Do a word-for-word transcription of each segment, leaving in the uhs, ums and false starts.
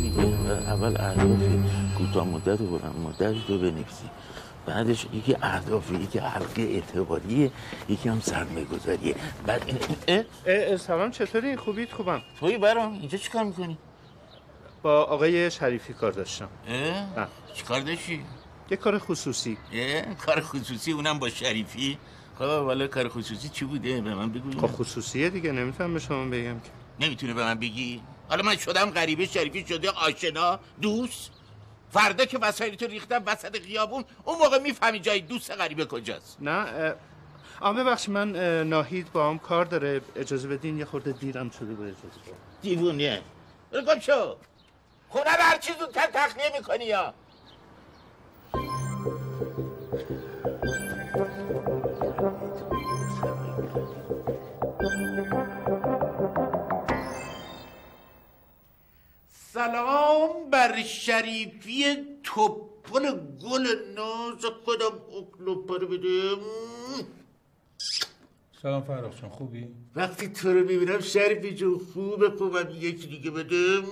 دیگه. اول اهداف کوتاه مدت و بلند مدت رو بنویسی، بعدش یکی اهدافی، یکی حلقه اعتباریه، یکی هم سرمایه گذاریه. بعد این اه؟ اه سلام، چطوری؟ خوبید؟ خوبم. توی برام اینجا چی کار میکنی؟ با آقای شریفی کار داشتم. اه؟ چی کار داشتی؟ یه کار خصوصی. اه؟ کار خصوصی اونم با شریفی؟ خب والا کار خصوصی چی بوده؟ به من بگو. خب خصوصیه دیگه، نمیتونم به شما بگم که. نمیتونه به من بگی؟ حالا من شدم غریبه، شریفی شده آشنا، دوست. فردا که وسایلتو ریختم وسط خیابون، اون موقع میفهمی جای دوست غریبه کجاست. نه آ ببخشید، من ناهید با هم کار داره، اجازه بدین، یه خورده دیرم شده. با اجازه بدین. دیوونه برو گم شو. خونه رو هر چیز زودتر تخلیه میکنی یا سلام بر شریفی توپل گل ناز خودم. اکلو پر بده. سلام فرخ جان، خوبی؟ وقتی تو رو ببینم شریفی جون خوبه، خوبم یکی دیگه بده.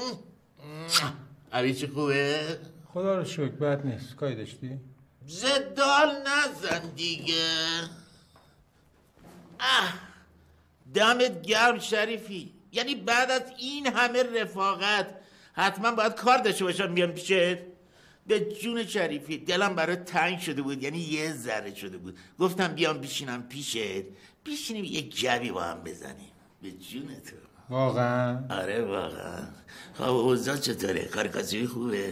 عوی چی خوبه؟ خدا رو شکر بد نیست. کاری داشتی؟ زدال نزن دیگه. اه دمت گرم شریفی. یعنی بعد از این همه رفاقت حتما باید کار داشته باشم بیام پیشت؟ به جون شریفی دلم برای تنگ شده بود، یعنی یه ذره شده بود. گفتم بیام بشینم پیشت، بشینیم یه جبی با هم بزنیم. به جون تو. واقعا؟ آره واقعا. خب اوضاع چطوره؟ کار کاسبی خوبه؟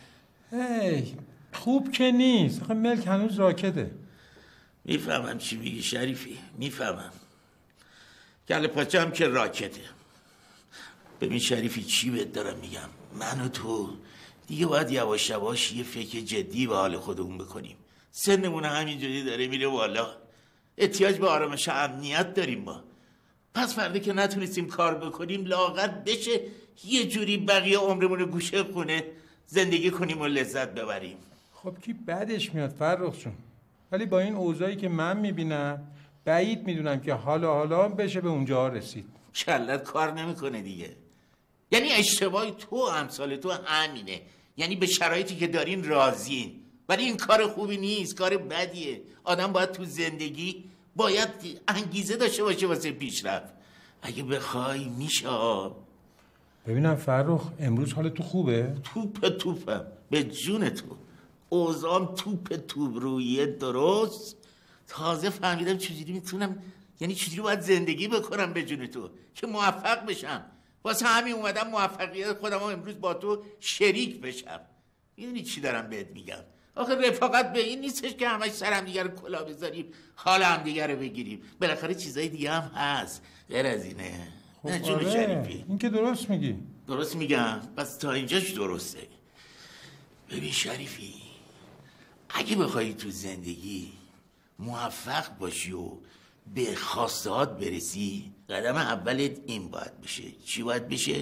هی خوب که نیست. آخه ملک هنوز راکده. میفهمم چی میگی شریفی، میفهمم. کله پاچه هم که راکته. ببین شریفی چی بهت دارم میگم، من و تو دیگه باید یواش یواش یه فکر جدی به حال خودمون بکنیم. سنمون همینجوری داره میره بالا، احتیاج به آرامش و امنیت داریم ما. پس فردا که نتونستیم کار بکنیم لااقل بشه یه جوری بقیه عمرمون گوشه خونه زندگی کنیم و لذت ببریم. خب کی بعدش میاد فرخ جون، ولی با این اوضاعی که من میبینم بعید میدونم که حالا حالا بشه به اونجا رسید. کلت کار نمیکنه دیگه. یعنی اشتباهی تو امثال تو همینه، یعنی به شرایطی که دارین راضیین، ولی این کار خوبی نیست، کار بدیه. آدم باید تو زندگی باید انگیزه داشته باشه واسه پیشرفت. اگه بخوای میشه. ببینم فرخ امروز حال تو خوبه؟ توپ توپم به جون تو. اوضاعم توپ توپ رویه درست. تازه فهمیدم چجوری میتونم، یعنی چجوری باید زندگی بکنم به جون تو که موفق بشم. واسه همین اومدم موفقیت خودم امروز با تو شریک بشم. میدونی چی دارم بهت میگم؟ آخه رفاقت به این نیستش که همش سر هم دیگر رو کلا بذاریم، حال هم دیگر رو بگیریم. بالاخره چیزای دیگه هم هست غیر از اینه. خب نه جون آره. شریفی این که درست میگی. درست میگم. پس تا اینجاش درسته. ببین شریفی، اگه بخوای تو زندگی موفق باشی و به خواستهات برسی، قدم اولت این باید بشه. چی باید بشه؟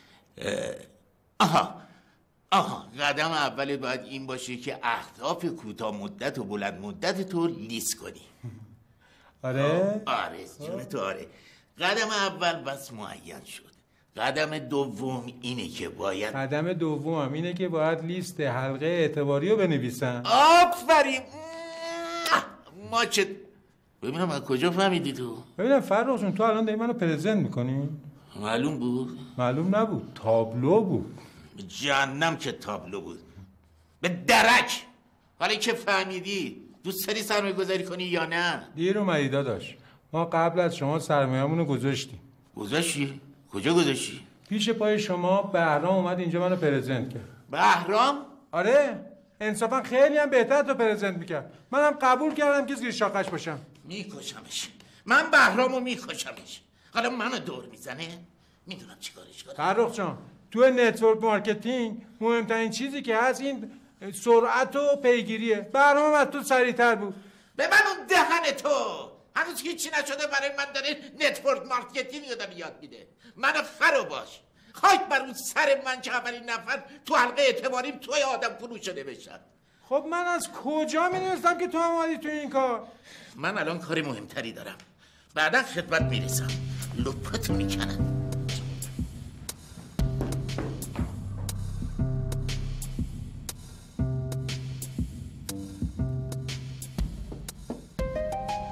آها آها قدم اولت باید این باشه که اهداف کوتاه مدت و بلند مدت تو لیست کنی. آره؟ آره جون تو آره. قدم اول بس معین شد. قدم دوم اینه که باید قدم دوم اینه که باید لیست حلقه اعتباری رو بنویسن. آفرین. ما چه ببینم از کجا فهمیدی تو؟ ببینم فرخ جون تو الان داری منو پرزنت میکنی؟ معلوم بود؟ معلوم نبود، تابلو بود. جهنم که تابلو بود. به درک. حالا که فهمیدی دوست داری سرمایه گذاری کنی یا نه؟ دیر اومدی داداش. ما قبل از شما سرمایه‌مون رو گذاشتیم. گذاشتی؟ کجا گذاشتی؟ پیش پای شما بهرام اومد اینجا منو پرزنت کرد. بهرام؟ آره انصافا خیلی هم بهتر تو پرزنت میکرد. منم قبول کردم که زیر شاخش باشم. میکشمش. من بهرامو میکشمش. حالا منو دور میزنه؟ میدونم چیکارش کنم. فرخ جان تو نتورک مارکتینگ مهمترین چیزی که هست این سرعت و پیگیریه. بهرام از تو سریعتر بود. به من اون دهن تو هنوز هیچی نشده برای من داره نتورک مارکتینگ یادم یاد میده. منو فرو باش. خاک بر اون سر من که اولین نفر تو حلقه اعتباریم توی آدم فروش شده بشم. خب من از کجا میدونستم که تو هم اومدی تو این کار؟ من الان کاری مهمتری دارم. بعدا خدمت میرسم. لپت میکنم.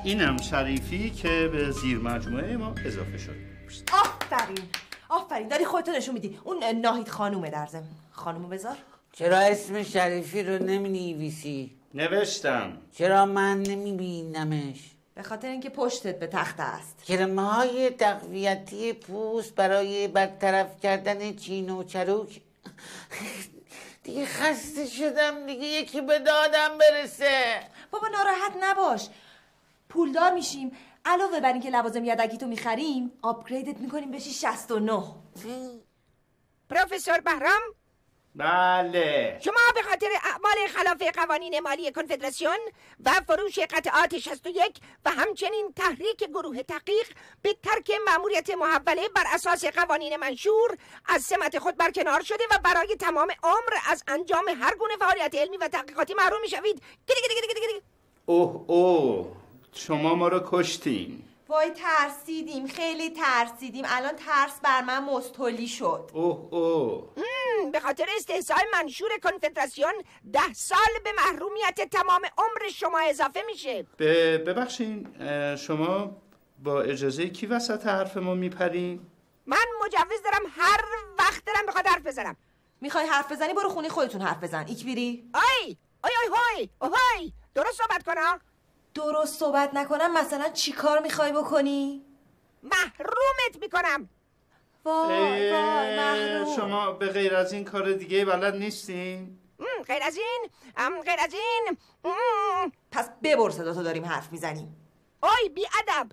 اینم شریفی که به زیر مجموعه ما اضافه شد. آفرین آفرین داری خودتو نشون میدی. اون ناهید خانومه در ضمن. خانومو بذار. چرا اسم شریفی رو نمی نویسی؟ نوشتم. چرا من نمی بینمش؟ به خاطر اینکه پشتت به تخت است. کرمه های تقویتی پوست برای برطرف کردن چین و چروک. دیگه خسته شدم دیگه، یکی به دادم برسه. بابا ناراحت نباش، پولدار میشیم، علاوه بر اینکه لوازم یدکی تو میخریم آپگریدت میکنیم بشی شصت و نه. پروفسور بهرام؟ بله. شما به خاطر اعمال خلاف قوانین مالی کنفدراسیون و فروش قطعات شصت و یک و همچنین تحریک گروه تحقیق به ترک مأموریت محوله بر اساس قوانین منشور از سمت خود برکنار شده و برای تمام عمر از انجام هر گونه فعالیت علمی و تحقیقاتی محروم میشوید. اوه اوه شما ما رو کشتین. وای ترسیدیم، خیلی ترسیدیم. الان ترس بر من مستولی شد. اوه اوه به خاطر استحصال منشور کنفدراسیون ده سال به محرومیت تمام عمر شما اضافه میشه. ببخشین شما با اجازه کی وسط حرف ما میپرین؟ من مجوز دارم هر وقت دارم بخواد حرف بزنم. میخوای حرف بزنی برو خونه خودتون حرف بزن. ایک بیری؟ آی آی آی های اوهای درست صحبت کنم. درست صحبت نکنم مثلا چی کار میخوای بکنی؟ محرومت میکنم. وای وای محروم. شما به غیر از این کار دیگه بلد نیستین؟ غیر از این ام غیر از این ام. پس ببر صداتو داریم حرف میزنیم. آی بی ادب.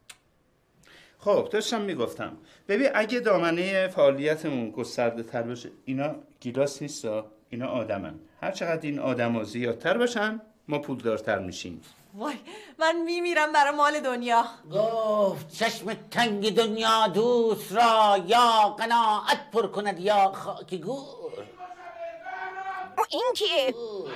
خب داشتم میگفتم ببین اگه دامنه فعالیتمون گسترده تر باشه، اینا گیلاس نیستا، اینا آدمن. هر چقدر این آدما زیادتر باشن ما پولدارتر میشیم. وای من میمیرم برای مال دنیا. گفت چشم تنگ دنیا دوست را یا قناعت پر کند یا خاک گور. این کیه؟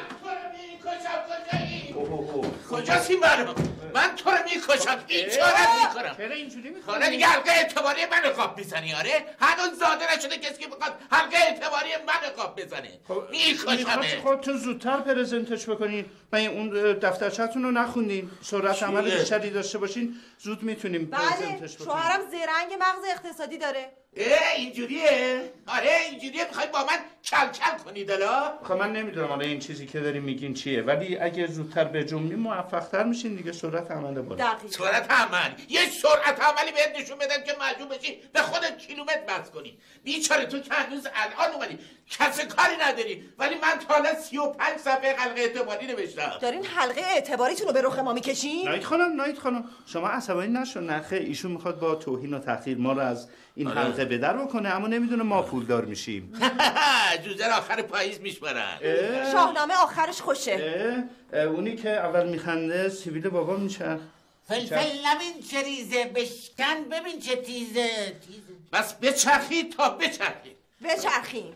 کجاست این برام؟ من تو رو میکشم، این چارت میکنم. چرا اینجوری میکنی؟ حالا دیگه حلقه اعتباری من قاب میزنی؟ آره؟ هنوز زاده نشده کسی که بخواد حلقه اعتباری من قاب بزنه. میکشمه. خودتون زودتر پرزنتش بکنین. من اون دفترچه‌تون رو نخوندین. سرعت عمل بیشتری داشته باشین زود میتونیم پرزنتش بله بکنیم. شوهرم زرنگ مغز اقتصادی داره. اه اینجوریه؟ آره اینجوریه. میخوای با من کل کل کنی دلا؟ خب من نمیدونم حالا این چیزی که داریم میگین چیه، ولی اگه زودتر بجنبیم موفق‌تر میشین دیگه. سرعت عمل بالا. سرعت عمل؟ یه سرعت عملی بهت نشون بدم که مجبور بشی به خودت کیلومتر بس کنی. بیچاره تو که هنوز الان اومدی کسی کاری نداری، ولی من تا حالا سی و پنج صفحه حلقه اعتباری نوشتم. دارین حلقه اعتباریتون رو به رخ ما میکشین؟ نایت خانم نایت خانم شما عصبانی نشو. نخه ایشون میخواد با توهین و تحقیر ما رو از این آره. حلقه به در بکنه، اما نمیدونه ما پولدار میشیم. جوزر آخر پاییز میشمارن. شاهنامه آخرش خوشه. اونی که اول میخنده سیبیل بابا میشه. فلفل نبین چه ریزه، بشکن ببین چه تیزه تیزه. بس بچرخی تا بچرخی. بچرخیم.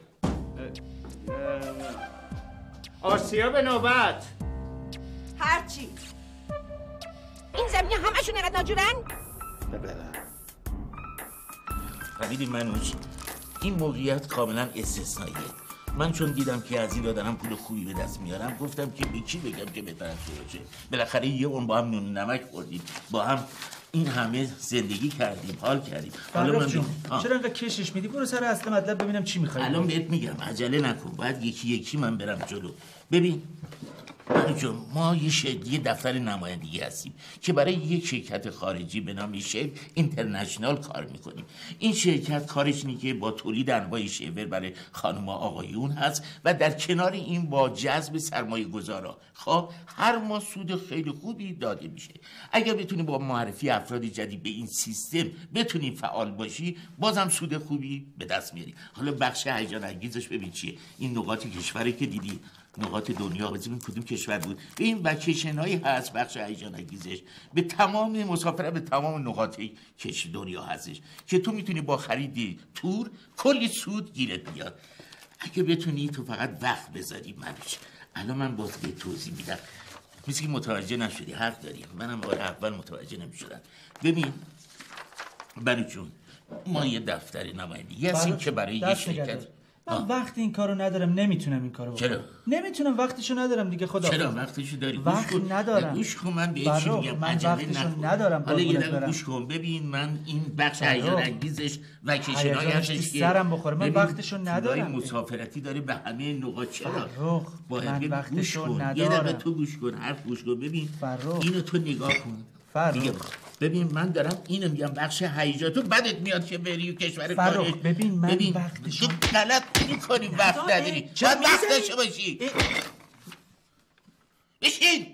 آسیا به نوبت. هرچی. این زمینه همشون اینقدر ناجورن؟ فهمیدی منوش این موقعیت کاملا استثنائیه. من چون دیدم که از این دادنم پول خوبی به دست میارم گفتم که به کی بگم که بهتر باشه. بالاخره یه اون با هم نون نمک خوردیم، با هم این همه زندگی کردیم، حال کردیم. حالا من جون چرا انقدر کشش میدی؟ برو سر اصل مطلب ببینم چی میخوای. الان بهت میگم عجله نکن، باید یکی یکی من برم جلو. ببین من جون ما یه شرکت دفتر نمایندگی هستیم که برای یک شرکت خارجی به نام شیف اینترنشنال کار میکنیم. این شرکت کارش اینه که با تولید انواع شیور برای خانم و آقایون هست و در کنار این با جذب سرمایه گذارا خب هر ماه سود خیلی خوبی داده میشه. اگر بتونی با معرفی افراد جدید به این سیستم بتونی فعال باشی بازم سود خوبی به دست میاری. حالا بخش هیجان انگیزش ببین چیه. این نقاط کشوری که دیدی، نقاط دنیا، ببین کدوم کشور بود. به این وکیشنایی هست بخش هیجان انگیزش، به تمام مسافرت به تمام نقاط کش دنیا هستش که تو میتونی با خرید تور کلی سود گیرت بیاد اگه بتونی تو فقط وقت بذاری. منوش الان من باز به توضیح میدم، مثل که متوجه نشدی. حق داری، منم اول متوجه نمیشدم. ببین منوش جون ما یه دفتر نمایندگی هستیم که برای یه شرکت من وقت این کارو ندارم، نمیتونم این کارو بکنم. چرا؟ نمیتونم، وقتشو ندارم دیگه. خدا چرا وقتشو داری؟ وقت گوش کن. ندارم. گوش کن من به چی میگم. من وقتشو ندارم. حالا یه قربونت دقیقه برم. گوش کن. ببین من این بخش هیجان انگیزش و کشنای هستش که سرم بخوره. من ببین وقتشو ندارم. تورای مسافرتی داره به همه نقاط. چرا؟ فرخ من وقتشو ندارم. یه دقیقه تو گوش کن، حرف گوش کن. ببین فرخ. اینو تو نگاه کن. فرخ. ببین من دارم اینو میگم بخش هیجان، تو بدت میاد که بری و کشور فرخ کارش. ببین من ببین وقتشو تو غلط میکنی، وقت نداری. چرا باید وقت داشته باشی. بشین.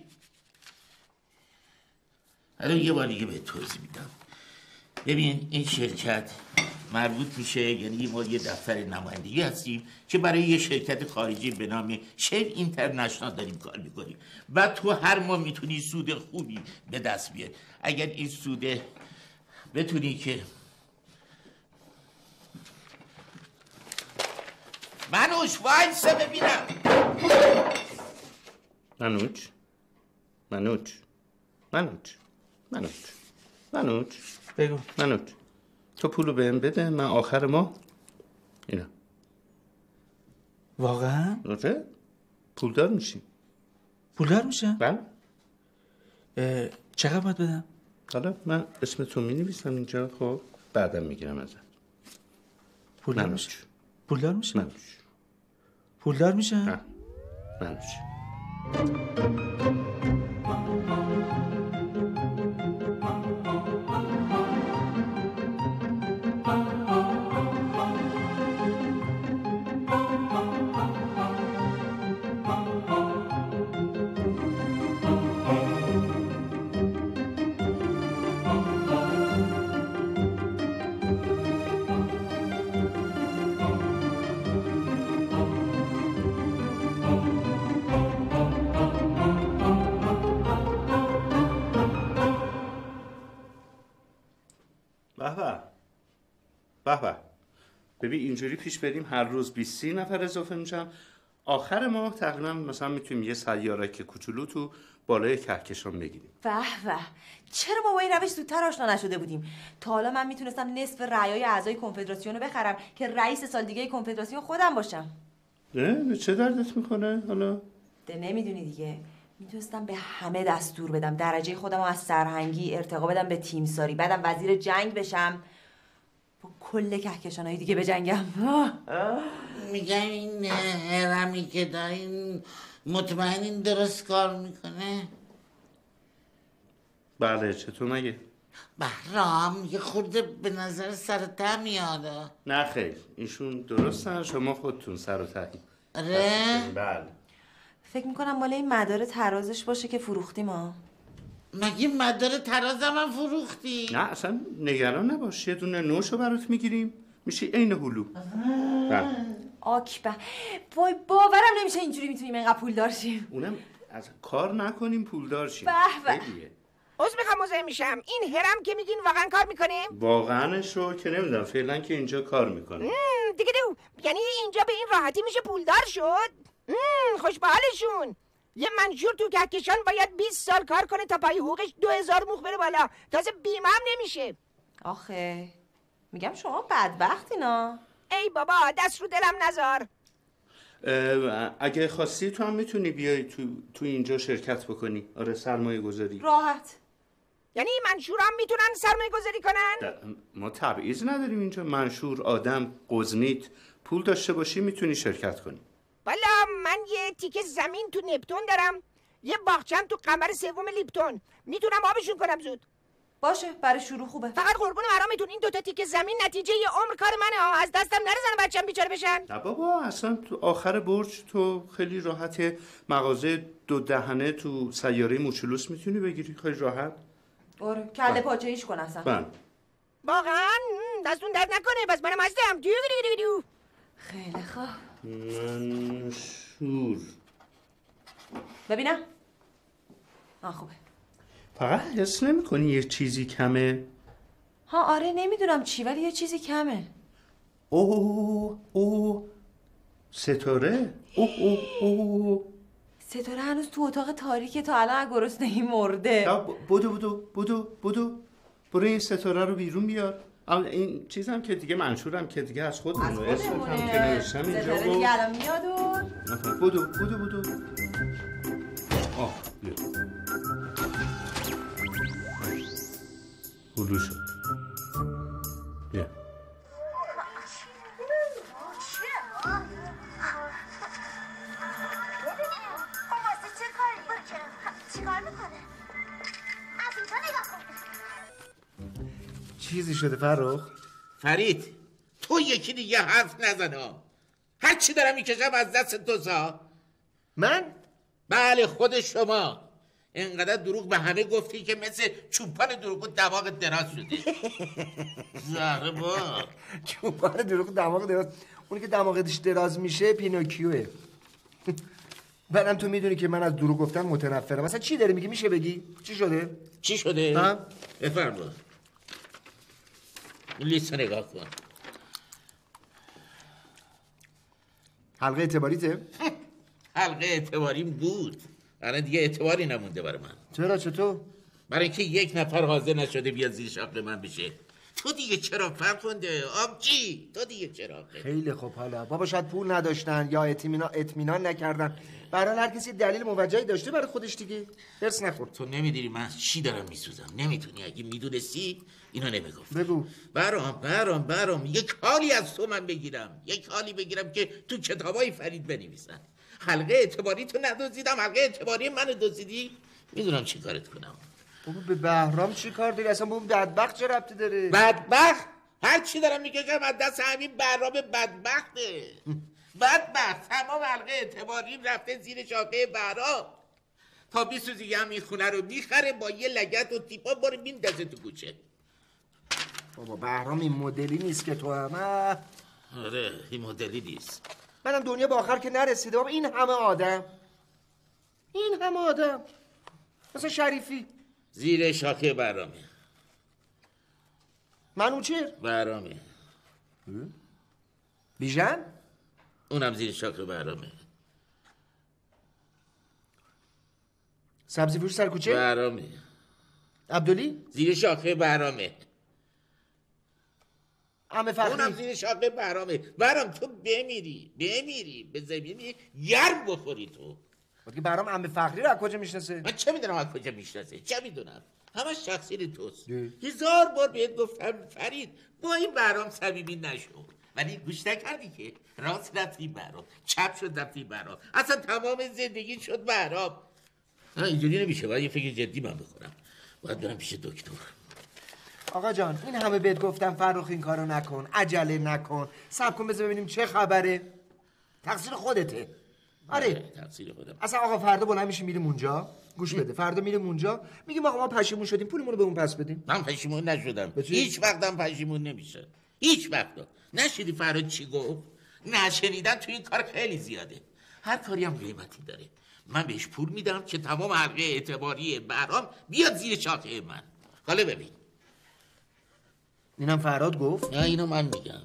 حالا یه بار دیگه به توضیح میدم. ببین این شرکت مربوط میشه، یعنی ما یه دفتر نمایندگی هستیم که برای یه شرکت خارجی به نام شیر اینترنشنال داریم کار میکنیم و تو هر ماه میتونی سود خوبی به دست بیاری. اگر این سوده بتونی که منوش وایسه ببینم. منوچ منوچ منوچ منوچ منوچ بگو. منوچ تو پولو بهم بده، من آخر ماه اینا. واقعا؟ آره پولدار میشیم. پولدار میشم؟ بله. چقدر باید بدم؟ حالا من اسم تو می نویسم اینجا، خب بعدم میگیرم ازت. پولدار منوچ. میشم؟ پولدار میشم؟ منوچ. پولدار میشم؟ نه منوچ. به به. ببین اینجوری پیش بریم هر روز بیست نفر اضافه میشن، آخر ماه تقریبا مثلا میتونیم یه سیارک کوچولو تو بالای کهکشان بگیریم. به به، چرا ما با این روش زودتر آشنا نشده بودیم؟ تا حالا من میتونستم نصف رعایای اعضای کنفدراسیون رو بخرم که رئیس سال دیگه کنفدراسیون خودم باشم. نه به چه دردت میکنه حالا؟ ده نمیدونی دیگه، میتونستم به همه دستور بدم، درجه خودم رو از سرهنگی ارتقا بدم به تیمساری، بعدم وزیر جنگ بشم، با کل کهکشانهای دیگه بجنگم. میگم این هرمی که دارین مطمئنین درست کار میکنه؟ بله. چطور مگه؟ بهرام یه خورده به نظر سر ته میاد. نه خیر، ایشون درستن، شما خودتون سر و تهی. آره؟ بله. فکر میکنم مال این مدار ترازش باشه که فروختیم ها. مگه مدار ترازم هم فروختی؟ نه اصلا نگران نباش، یه دونه نوشو برات میگیریم، میشه عین هلو. بله. آکبه، وای باورم نمیشه اینجوری میتونیم اینقدر پولدار شیم. اونم از کار نکنیم پولدار شیم. به به. خیلیه. عذر میخوام مزاحم میشم، این هرم که میگین واقعا کار میکنه؟ واقعاش رو که نمیدونم، فعلا که اینجا کار میکنه. دیگه دو یعنی اینجا به این راحتی میشه پولدار شد؟ خوش به حالشون. یه منشور تو کهکشان باید بیست سال کار کنه تا پای حقوقش دو هزار موخ بره بالا، تازه بیمه هم نمیشه. آخه میگم شما بدبختینا. ای بابا دست رو دلم نذار. اگه خواستی تو هم میتونی بیای تو تو اینجا شرکت بکنی. آره سرمایه گذاری راحت. یعنی منشور هم میتونن سرمایه گذاری کنن؟ ما تبعیض نداریم اینجا، منشور، آدم، قزنیت، پول داشته باشی میتونی شرکت کنی. والا من یه تیکه زمین تو نپتون دارم، یه باغچه‌ام تو قمر سوم لیپتون، میتونم آبشون کنم زود. باشه برای شروع خوبه. فقط قربون حرامتون این دوتا تیکه زمین نتیجه یه عمر کار منه ها، از دستم نرزن بچه‌م بیچاره بشن. نه بابا اصلا تو آخر برج تو خیلی راحت مغازه دو دهنه تو سیاره موچولوس میتونی بگیری، خیلی راحت. آره کله پاچه ایش کن اصلا. بله واقعا دستون درد نکنه، بس منم هستم. دیو دیو دیو. خیلی خوب. منشور ببینم. آه خوبه. فقط حس نمی کنی یه چیزی کمه؟ ها آره نمیدونم چی ولی یه چیزی کمه. اوه اوه ستاره. اوه اوه اوه ستاره هنوز تو اتاق تاریکه، تا الان گرسنگی مرده. بودو بودو بودو بودو برو این ستاره رو بیرون بیار. این چیزم که دیگه منشورم که دیگه از خودمونه. از خودمونه. که نوشتم اینجا و دیگه الان میاد و بودو بودو بودو آه بیا بودو شد بیا چیزی شده فرخ؟ فرید تو یکی دیگه حرف نزن ها. هر چی دارم میکشم از دست تو سا. من؟ بله خود شما. اینقدر دروغ به همه گفتی که مثل چوپان دروغ و دماغ دراز شده. زهره با چوپان دروغ دماغ دراز. اونی که دماغش دراز میشه پینوکیوه. بعدم تو میدونی که من از دروغ گفتن متنفرم. مثلا چی داری میگی؟ میشه بگی؟ چی شده؟ چی شده؟ ها؟ بفرما. لیست نگاه کن. حلقه اعتباریته؟ حلقه اعتباریم بود. الان دیگه اعتباری نمونده برای من. چرا چطور؟ برای اینکه یک نفر حاضر نشده بیاد زیر شاخ من بشه. تو دیگه چرا فرخنده؟ آبجی تو دیگه چرا؟ خیلی خوب. حالا بابا شاید پول نداشتن یا اطمینان اطمینان نکردن. برای هر کسی دلیل موجهی داشته برای خودش دیگه. درس نخور. تو نمیدونی من چی دارم میسوزم. نمیتونی اگه میدونستی اینو نمیگفت. بگو. برام برام برام یک حالی از تو من بگیرم. یک حالی بگیرم که تو کتابای فرید بنویسن. حلقه اعتباری تو ندزدیدم، حلقه اعتباری منو دزدیدی. میدونم چی کارت کنم. بابا به بهرام چی کار داری؟ اصلا با اون بدبخت چه ربطی داره؟ بدبخت؟ هر چی دارم میگم از دست همین بهرام بدبخته. بدبخت تمام حلقه اعتباریم رفته زیر شاخه بهرام. تا بیسوزی هم این خونه رو میخره با یه لگت و تیپا باره میندازه تو کوچه. بابا بهرام این مدلی نیست که تو هم. آره این مدلی نیست. منم دنیا به آخر که نرسیده. بابا این همه آدم این همه آدم مثلا شریفی زیر شاخه بهرامه. منوچهر بهرامه. بیژن اونم زیر شاخه بهرامه. سبزی فروش سرکوچه بهرامه. عبدالی زیر شاخه بهرامه. عمه فخری اونم زیر شاخه بهرامه. بهرام تو بمیری بمیری به زمینی گرم بخوری تو. وقتی بهرام عمه فخری رو از کجا میشناسه؟ من چه میدونم از کجا میشناسه؟ چه میدونم؟ همه شخصی توست. هزار بار بهت گفتم فرید با این بهرام صمیمی نشو. ولی گوش نکردی که راست رفتی بهرام، چپ شد رفتی بهرام، اصلا تمام زندگی شد بهرام. اینجوری نمیشه. باید یه فکر جدی من بکنم. باید برم پیش دکتر. آقا جان این همه بهت گفتم فرخ این کارو نکن، عجله نکن، صبر کن بذار ببینیم چه خبره. تقصیر خودته. آره تقصیر خودم. اصلا آقا فردا بلند میشیم میریم اونجا. گوش بده، فردا میریم اونجا میگیم آقا ما پشیمون شدیم پولمون رو به اون پس بدیم. من پشیمون نشدم. هیچ وقتم پشیمون نمیشه. هیچ وقت. نشدی فراد چی گفت؟ نشنیدن تو این کار خیلی زیاده. هر کاری هم قیمتی داره. من بهش پول میدم که تمام حلقه اعتباری بهرام بیاد زیر شاخه من. حالا ببین. اینم فراد گفت؟ نه اینو من میگم.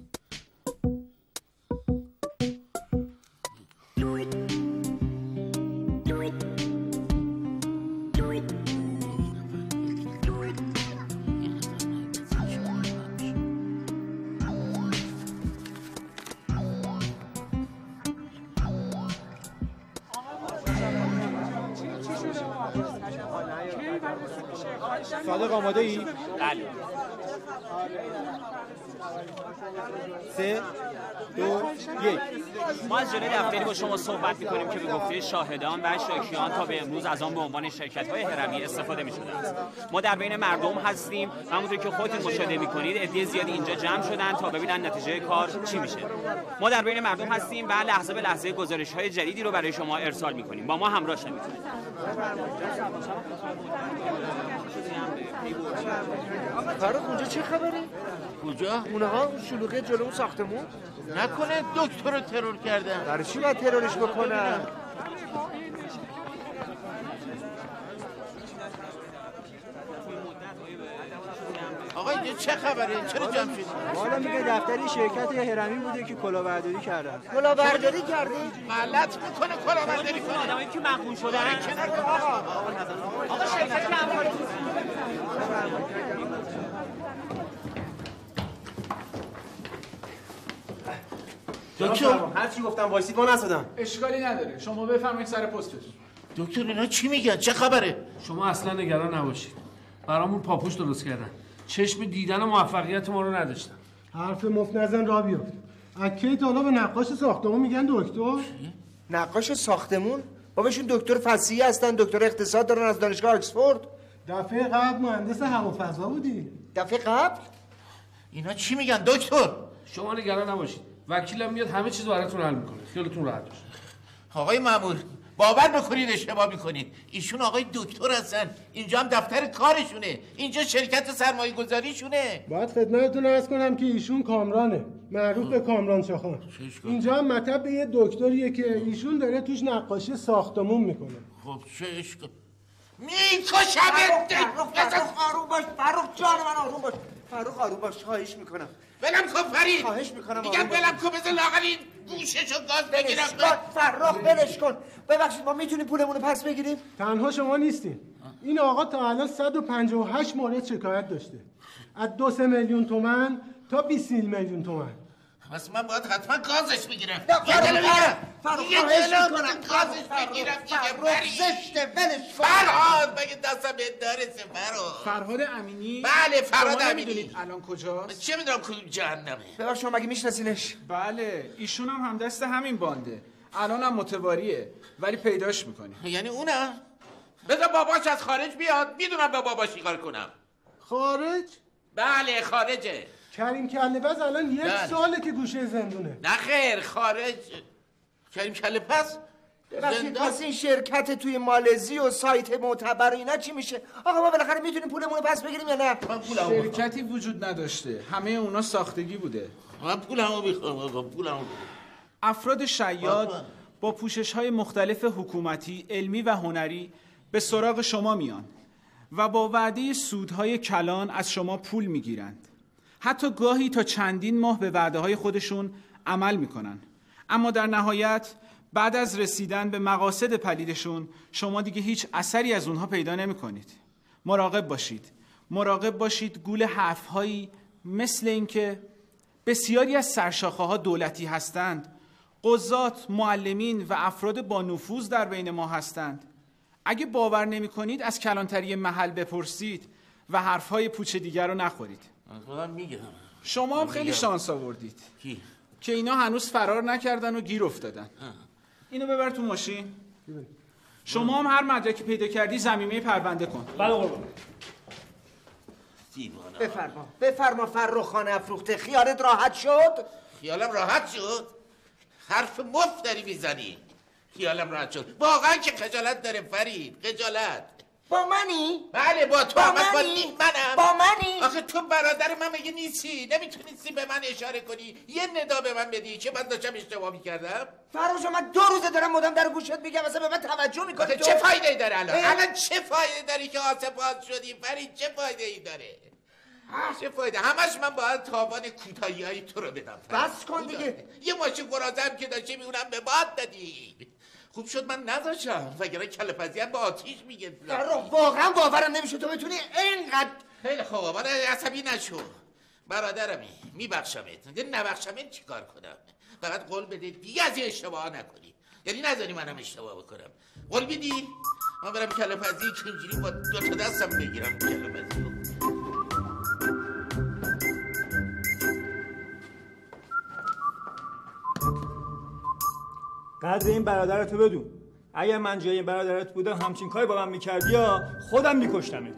صادق آماده ای؟ بله. سه دو یک. ما از جلوی دفتری با شما صحبت می‌کنیم که به گفته شاهدان و شاکیان تا به امروز از آن به عنوان شرکت‌های هرمی استفاده می‌شده است. ما در بین مردم هستیم و همونطور که خودتون مشاهده می‌کنید عده زیادی اینجا جمع شدن تا ببینن نتیجه کار چی میشه. ما در بین مردم هستیم و لحظه به لحظه گزارش‌های جدیدی رو برای شما ارسال می‌کنیم. با ما همراه شوید. فرخ اونجا چه خبره؟ کجا؟ اونه ها شلوغی جلو اون ساختمون؟ نکنه دکتر رو ترور کردن. برای چی باید ترورش بکنن؟ آقا اینجا چه خبره؟ چرا جمع شدید؟ والا میگه دفتری شرکت هرمی بوده که کلاهبرداری کردن. کلاهبرداری کردی؟ غلط میکنه کلاهبرداری کنه. آدمایی که مخون شدن کنار کن آقا. آقا شرکت همکاری دکتر هر چی گفتم وایسید ما نزدم. اشکالی نداره، شما بفرمایید سر پستتون. دکتر اینا چی میگن؟ چه خبره؟ شما اصلا نگران نباشید. برامون پاپوش درست کردن. چشم دیدن موفقیت ما رو نداشتن. حرف مفت نزن را بیفت. اکی تا حالا به نقاش ساختمون میگن دکتر؟ نقاش ساختمون؟ باباشون دکتر فصیحی هستن، دکتر اقتصاد دارن از دانشگاه آکسفورد. دفعه قبل مهندس هوافضا بودی. دفعه قبل؟ اینا چی میگن دکتر؟ شما نگران نباشید. وکیلم میاد همه چیز براتون حل میکنه. خیالتون راحت باشه. آقای مأمور باور بکنید اشتباه میکنید. ایشون آقای دکتر هستن. اینجا هم دفتر کارشونه. اینجا شرکت سرمایه گذاریشونه. باید خدمتتون عرض کنم که ایشون کامرانه، معروف به کامران شاخان. اینجا هم مطب به یه دکتریه که ایشون داره توش نقاشی ساختمون میکنه. خب چه اشکال میکشمت. فرخ آروم باش، فرخ جان من آروم باش. فرخ آروم باش، خواهش میکنم. بلم کن فرید. خواهش میکنم. میگم بلم کن بذار لاغر این گوششو گاز بگیرم. فرخ بلش کن. ببخشید ما میتونیم پولمون رو پس بگیریم؟ تنها شما نیستین. این آقا تا الان صد و پنجاه و هشت مورد شکایت داشته. از دو سه میلیون تومان تا بیست میلیون تومان. پس من باید حتما گازش بگیرم. یه دلو بگیرم. فرخ خواهش میکنم گازش بگیرم دیگه. فرید زشته ولش کن. فرهاد مگه دستم به دارسه فرهاد. فرهاد امینی؟ بله فرهاد شما امینی. نمیدونید الان کجاست؟ چه میدونم کدوم جهنمه. ببخشید شما مگه میشناسینش؟ بله ایشون هم همدست همین بانده. الان هم متواریه ولی پیداش میکنی. یعنی اونم؟ بذار باباش از خارج بیاد میدونم با باباش چیکار کنم. خارج؟ بله خارجه. کریم کله پس الان یک بله. ساله که گوشه زندونه. نه خیر خارج. کریم کله پس ببخشید پس این شرکت توی مالزی و سایت معتبر و اینا چی میشه؟ آقا ما بالاخره میتونیم پولمون رو پس بگیریم یا نه؟ شرکتی وجود نداشته، همه اونا ساختگی بوده. من پولمو میخوام آقا پولمو. افراد شیاد با پوشش‌های مختلف حکومتی، علمی و هنری به سراغ شما میان و با وعده سودهای کلان از شما پول میگیرند. حتی گاهی تا چندین ماه به وعده‌های خودشون عمل میکنن. اما در نهایت بعد از رسیدن به مقاصد پلیدشون شما دیگه هیچ اثری از اونها پیدا نمیکنید. مراقب باشید. مراقب باشید گول حرف‌هایی مثل اینکه بسیاری از سرشاخه‌ها دولتی هستند، قضات، معلمین و افراد با نفوذ در بین ما هستند. اگه باور نمی کنید از کلانتری محل بپرسید و حرفهای پوچ دیگر رو نخورید. خودم میگم. شما هم خیلی شانس آوردید. کی؟ که اینا هنوز فرار نکردن و گیر افتادن. اینو ببر تو ماشین. شما هم هر مدرکی پیدا کردی ضمیمه پرونده کن. بله قربان. بفرما بفرما فرخ خان افروخته، خیالت راحت شد؟ خیالم راحت شد؟ حرف مفت داری میزنی. خیالم راحت شد. واقعا که خجالت داره فرید، خجالت. با منی؟ بله با تو. با منی؟ منم. با منی؟ آخه تو برادر من مگه نیستی؟ نمیتونستی به من اشاره کنی؟ یه ندا به من بدی که من داشتم اشتباه میکردم؟ فرخ جان من دو روزه دارم مدام در گوشت میگم مثلا به من توجه میکنی تو؟ چه فایده ای داره الان؟ الان چه فایده داری که آسفات شدی فرید؟ چه فایده ای داره؟ چه فایده؟ همش من باید تاوان کوتاهی های تو رو بدم. بس کن دیگه. یه ماشین گرازم که داشتی میونم به باد دادی. خوب شد من نذاشتم وگرنه کله پزی هم با آتیش میگه. فرخ واقعا باورم نمیشه تو بتونی اینقدر. خیلی خوبه من عصبی نشو. برادرمی میبخشمت. نبخشمت چیکار کنم؟ فقط قول بده دیگه از این اشتباه نکنی. یعنی نذاری منم اشتباه بکنم. قول میدی؟ من برم کله پزی که اینجوری با دو تا دستم بگیرم کله پزی رو. قدر این برادرتو بدون. اگر من جای این برادرت بودم همچین کاری با من میکردی یا خودم میکشتمت.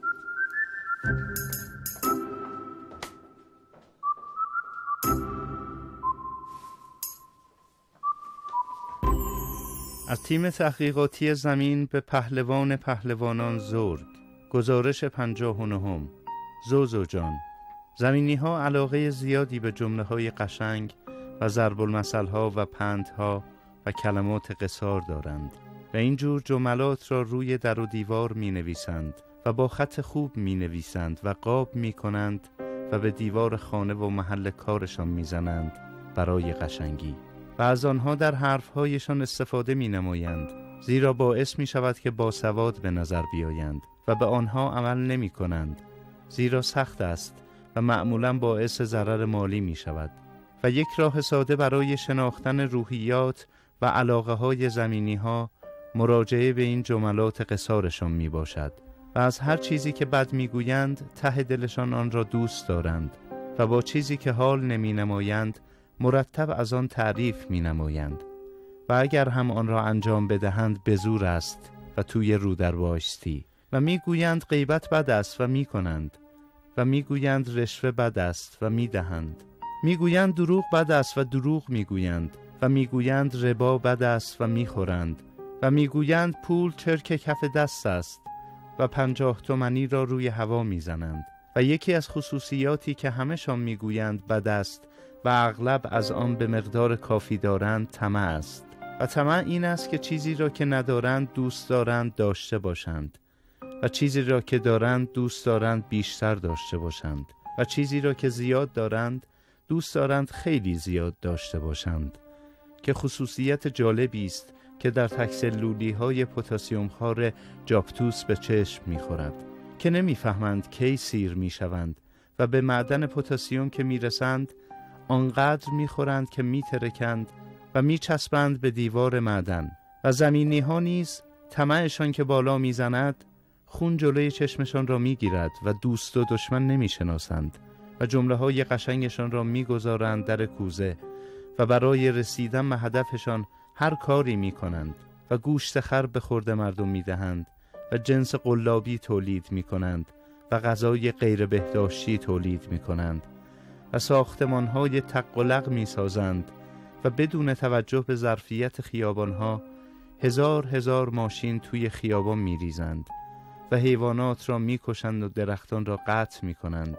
از تیم تحقیقاتی زمین به پهلوان پهلوانان زرگ. گزارش پنجاه و نهم. زوزو جان. زمینی ها علاقه زیادی به جمله های قشنگ و ضرب المثل ها و پندها و کلمات قصار دارند و اینجور جملات را روی در و دیوار می نویسند و با خط خوب می نویسند و قاب می کنند و به دیوار خانه و محل کارشان می زنند برای قشنگی و از آنها در حرفهایشان استفاده می نمایند، زیرا باعث می شود که باسواد به نظر بیایند و به آنها عمل نمی کنند، زیرا سخت است و معمولاً باعث ضرر مالی می شود. و یک راه ساده برای شناختن روحیات و علاقه های زمینی ها مراجعه به این جملات قصارشان می باشد و از هر چیزی که بد می گویند ته دلشان آن را دوست دارند و با چیزی که حال نمی نمایند مرتب از آن تعریف می نمایند و اگر هم آن را انجام بدهند به زور است و توی رو در بایستی و می گویند غیبت بد است و می کنند و می گویند رشوه بد است و می دهند، می گویند دروغ بد است و دروغ می گویند و می گویند ربا بد است و می خورند و می گویند پول چرک کف دست است و پنجاه تومنی را روی هوا می زنند. و یکی از خصوصیاتی که همه‌شان می گویند بد است و اغلب از آن به مقدار کافی دارند طمع است و طمع این است که چیزی را که ندارند دوست دارند داشته باشند و چیزی را که دارند دوست دارند بیشتر داشته باشند و چیزی را که زیاد دارند دوست دارند خیلی زیاد داشته باشند، که خصوصیت جالبی است که در تک‌سلولی های پتاسیم خوار جاپتوس به چشم می‌خورد که نمی‌فهمند کی سیر می‌شوند و به معدن پتاسیم که می‌رسند آنقدر می‌خورند که می‌ترکند و می‌چسبند به دیوار معدن و زمینی ها نیز طمعشان که بالا می‌زند خون جلوی چشمشان را می‌گیرد و دوست و دشمن نمی‌شناسند و جمله های قشنگشان را می‌گذارند در کوزه و برای رسیدن به هدفشان هر کاری می‌کنند و گوشت خر به خورد مردم می‌دهند و جنس قلابی تولید می‌کنند و غذای غیر بهداشتی تولید می‌کنند و ساختمان‌های تق و لق می‌سازند و بدون توجه به ظرفیت خیابان‌ها هزار هزار ماشین توی خیابان می‌ریزند و حیوانات را می‌کشند و درختان را قطع می‌کنند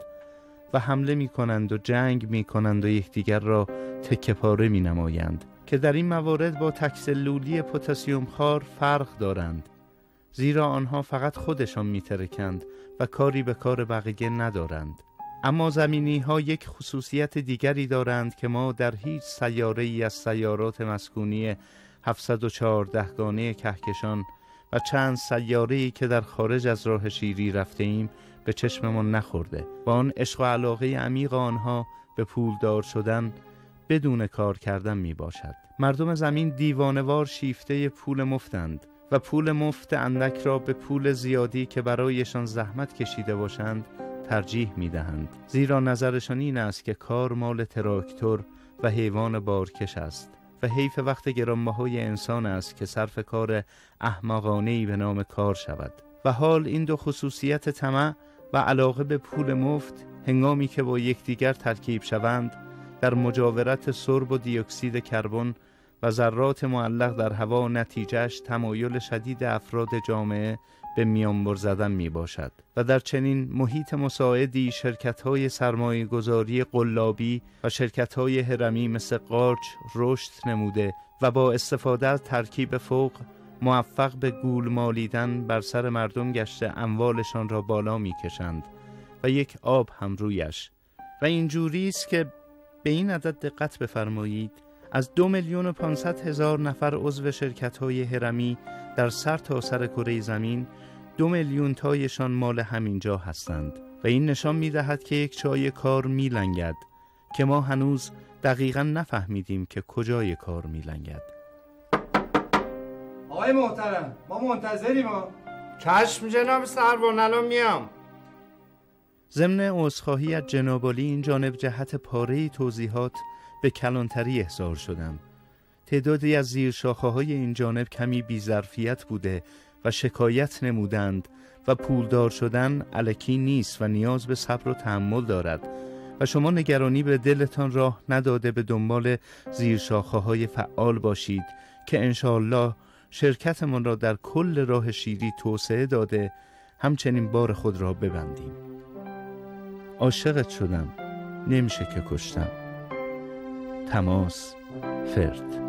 و حمله می‌کنند و جنگ می‌کنند و یکدیگر را تکه پاره می‌نمایند که در این موارد با تک‌سلولی پتاسیم خوار فرق دارند، زیرا آنها فقط خودشان می‌ترکند و کاری به کار بقیه ندارند. اما زمینی ها یک خصوصیت دیگری دارند که ما در هیچ سیاره ای از سیارات مسکونی هفتصد و چهارده گانه کهکشان و چند سیاره ای که در خارج از راه شیری رفته ایم به چشممان نخورده و آن عشق و علاقه عمیق آنها به پولدار شدن بدون کار کردن می باشد. مردم زمین دیوانوار شیفته پول مفتند و پول مفت اندک را به پول زیادی که برایشان زحمت کشیده باشند ترجیح می دهند، زیرا نظرشان این است که کار مال تراکتور و حیوان بارکش است و حیف وقت گرانبهای انسان است که صرف کار احمقانه‌ای به نام کار شود. و حال این دو خصوصیت طمع و علاقه به پول مفت هنگامی که با یکدیگر ترکیب شوند در مجاورت سرب و دی اکسید کربن و ذرات معلق در هوا نتیجهش تمایل شدید افراد جامعه به میانبر زدن می باشد و در چنین محیط مساعدی شرکت‌های سرمایه‌گذاری قلابی و شرکت‌های هرمی مثل قارچ رشد نموده و با استفاده از ترکیب فوق موفق به گول مالیدن بر سر مردم گشته اموالشان را بالا می کشند و یک آب هم رویش. و اینجوری است که به این عدد دقت بفرمایید: از دو میلیون و پانصد هزار نفر عضو شرکت‌های هرمی در سر تا سر کره زمین دو میلیون تایشان مال همینجا هستند و این نشان می‌دهد که یک چای کار می‌لنگد که ما هنوز دقیقاً نفهمیدیم که کجای کار می‌لنگد. آقای محترم، ما منتظریم. ما چشم جناب سروان، الان میام. ضمن عذرخواهی از جناب عالی این جانب جهت پاره‌ای توضیحات به کلانتری احضار شدم. تعدادی از زیر شاخه‌های این جانب کمی بی‌ظرفیت بوده و شکایت نمودند و پولدار شدن الکی نیست و نیاز به صبر و تحمل دارد و شما نگرانی به دلتان راه نداده به دنبال زیر شاخه‌های فعال باشید که انشاءالله شرکتمان را در کل راه شیری توسعه داده همچنین بار خود را ببندیم. عاشقت شدم، نمیشه که کشتم. تماس، فرد.